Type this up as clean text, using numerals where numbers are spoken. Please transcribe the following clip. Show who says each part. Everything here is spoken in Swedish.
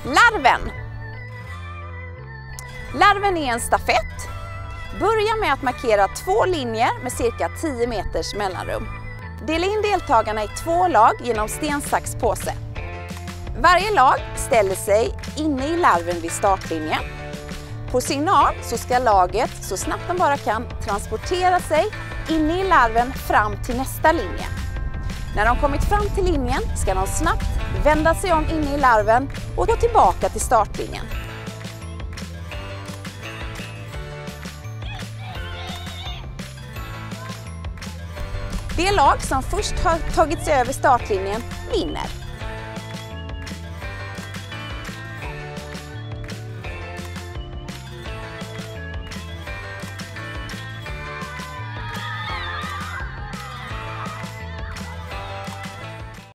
Speaker 1: Larven. Larven är en stafett. Börja med att markera 2 linjer med cirka 10 meters mellanrum. Dela in deltagarna i 2 lag genom sten, sax, påse. Varje lag ställer sig inne i larven vid startlinjen. På signal så ska laget så snabbt de bara kan transportera sig inne i larven fram till nästa linje. När de kommit fram till linjen ska de snabbt vända sig om inne i larven och gå tillbaka till startlinjen. Det lag som först har tagit sig över startlinjen vinner.